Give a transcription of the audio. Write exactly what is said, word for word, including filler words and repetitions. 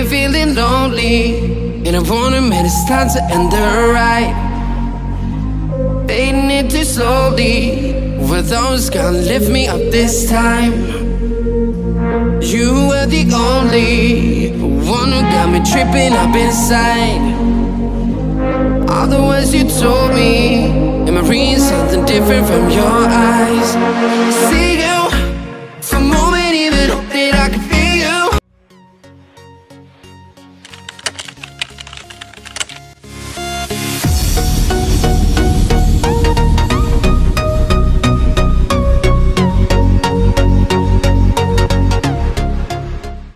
feeling lonely, and I wanna admit it's time to end the ride. Fading it too slowly, were those gonna lift me up this time? You were the only one who got me tripping up inside. All the words you told me, am I reading something different from your eyes? See you